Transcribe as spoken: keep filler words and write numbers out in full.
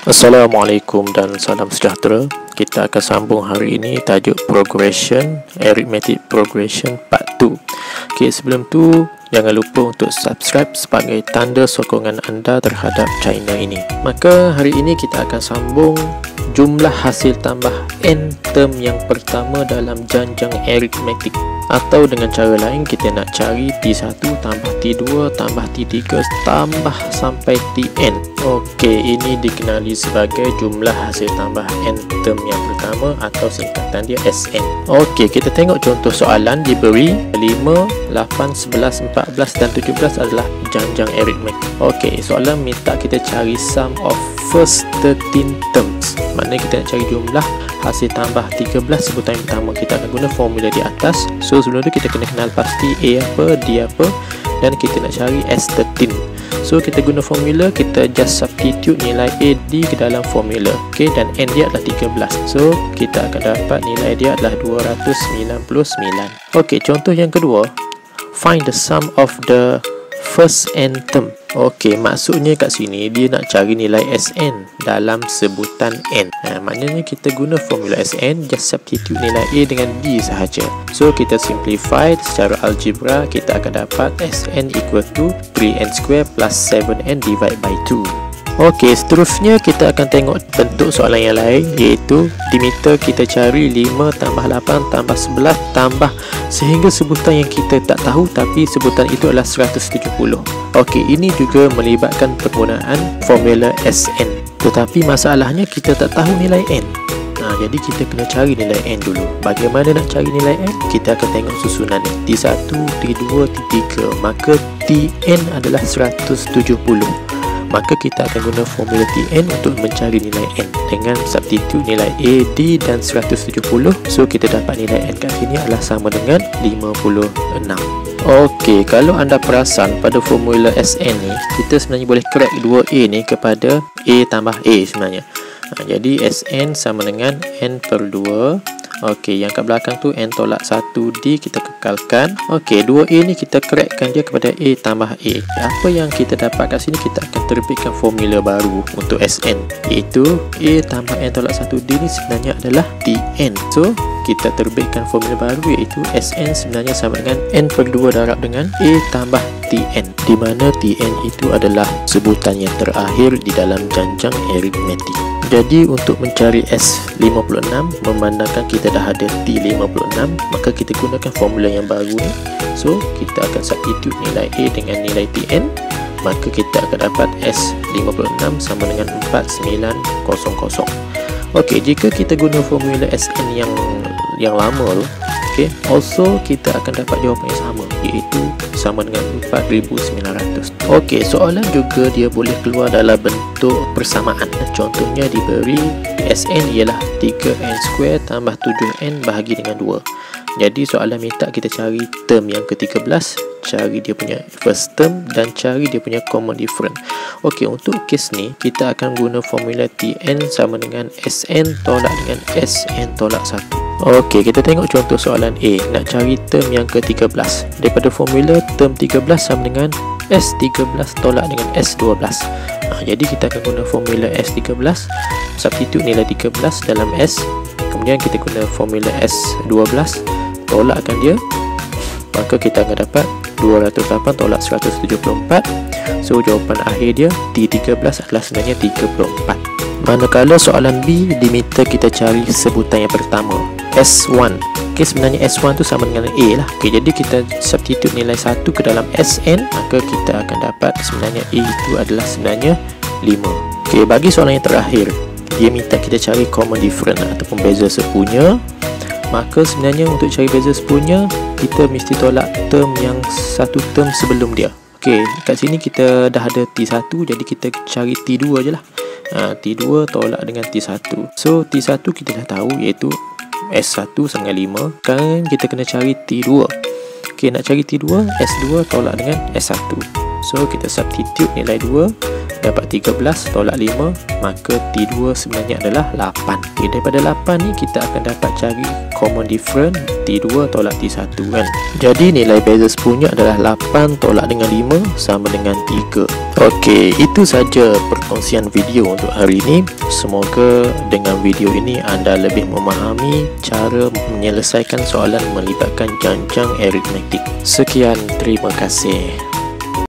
Assalamualaikum dan salam sejahtera. Kita akan sambung hari ini tajuk Progression, Arithmetic Progression Part dua. Okey, sebelum tu jangan lupa untuk subscribe sebagai tanda sokongan anda terhadap channel ini. Maka hari ini kita akan sambung jumlah hasil tambah n term yang pertama dalam janjang arithmetic. Atau dengan cara lain, kita nak cari T satu tambah T dua tambah T tiga tambah sampai Tn. Okey, ini dikenali sebagai jumlah hasil tambah n term yang pertama atau singkatan dia S N. Okey, kita tengok contoh soalan. Diberi lima, lapan, sebelas, empat belas dan tujuh belas adalah janjang arithmetic. Okey, soalan minta kita cari sum of first thirteen terms. Maknanya kita nak cari jumlah hasil tambah tiga belas sebutan yang pertama. Kita akan guna formula di atas. So sebelum tu kita kena kenal pasti A apa, D apa, dan kita nak cari S thirteen. So kita guna formula, kita just substitute nilai A, D ke dalam formula. Okay, dan N dia adalah tiga belas. So kita akan dapat nilai dia adalah dua ratus sembilan puluh sembilan. Okay, contoh yang kedua, find the sum of the first n term. Okey, maksudnya kat sini dia nak cari nilai S N dalam sebutan n. Ha, maknanya kita guna formula S N, just substitute nilai A dengan D sahaja. So kita simplify secara algebra, kita akan dapat S N equal to three n square plus seven n divided by two. Okey, seterusnya kita akan tengok bentuk soalan yang lain, iaitu diminta kita cari lima tambah lapan tambah sebelas tambah sehingga sebutan yang kita tak tahu tapi sebutan itu adalah seratus tujuh puluh. Okey, ini juga melibatkan penggunaan formula S N. Tetapi masalahnya kita tak tahu nilai n. Nah, jadi kita kena cari nilai n dulu. Bagaimana nak cari nilai n? Kita akan tengok susunannya. T satu, T dua, T tiga. Maka Tn adalah seratus tujuh puluh. Maka kita akan guna formula Tn untuk mencari nilai n dengan substitute nilai A, D dan seratus tujuh puluh. So kita dapat nilai n kat sini adalah sama dengan lima puluh enam. Okey, kalau anda perasan pada formula S N ni, kita sebenarnya boleh crack dua A ni kepada A tambah A sebenarnya. Ha, jadi S N sama dengan n per dua. Okey, yang kat belakang tu n tolak satu D kita kekalkan. Okey, dua A ni kita crackkan dia kepada A tambah A. Apa yang kita dapat kat sini, kita akan terbitkan formula baru untuk S N, iaitu A tambah n tolak satu D ni sebenarnya adalah Tn. So kita terbitkan formula baru, iaitu S N sebenarnya sama dengan n per dua darab dengan A tambah Tn, di mana Tn itu adalah sebutan yang terakhir di dalam janjang arithmetic. Jadi untuk mencari S lima puluh enam, memandangkan kita dah ada T lima puluh enam, maka kita gunakan formula yang baru ni. So kita akan substitute nilai A dengan nilai Tn, maka kita akan dapat S lima puluh enam sama dengan empat sembilan kosong kosong. Okey, jika kita guna formula S N yang yang lama tu, okey, also kita akan dapat jawapan yang sama, iaitu sama dengan empat ribu sembilan ratus. Okey, soalan juga dia boleh keluar dalam bentuk persamaan. Contohnya diberi S N ialah tiga n square tambah tujuh n bahagi dengan dua. Jadi soalan minta kita cari term yang ke tiga belas, cari dia punya first term dan cari dia punya common difference. Okey, untuk kes ni kita akan guna formula Tn sama dengan S N tolak dengan S N tolak satu. Okey, kita tengok contoh soalan A. Nak cari term yang ke tiga belas. Daripada formula, term tiga belas sama dengan S tiga belas tolak dengan S dua belas. Ha, jadi kita akan guna formula S tiga belas, substitute nilai tiga belas dalam S. Kemudian kita guna formula S dua belas, tolakkan dia. Maka kita akan dapat dua ratus lapan tolak seratus tujuh puluh empat. So jawapan akhir dia T tiga belas adalah sebenarnya tiga puluh empat. Manakala soalan B diminta kita cari sebutan yang pertama, S satu. Okey, sebenarnya S satu tu sama dengan A lah. Okey, jadi kita substitute nilai satu ke dalam S N, maka kita akan dapat sebenarnya A itu adalah sebenarnya lima. Okey, bagi soalan yang terakhir, dia minta kita cari common difference ataupun beza sepunya. Maka sebenarnya untuk cari beza sepunya, kita mesti tolak term yang satu term sebelum dia. Okey, kat sini kita dah ada T satu, jadi kita cari T dua je lah. Ha, T dua tolak dengan T satu. So T satu kita dah tahu, iaitu S satu sama dengan lima. Sekarang kita kena cari T dua. Okey, nak cari T dua, S dua tolak dengan S satu. So kita substitute nilai dua, dapat tiga belas tolak lima, maka T dua sebenarnya adalah lapan. Okay, daripada lapan ni kita akan dapat cari common difference T dua tolak T satu kan. Jadi nilai beza sepunya adalah lapan tolak dengan lima sama dengan tiga. Okey, itu saja perkongsian video untuk hari ini. Semoga dengan video ini anda lebih memahami cara menyelesaikan soalan melibatkan janjang aritmetik. Sekian, terima kasih.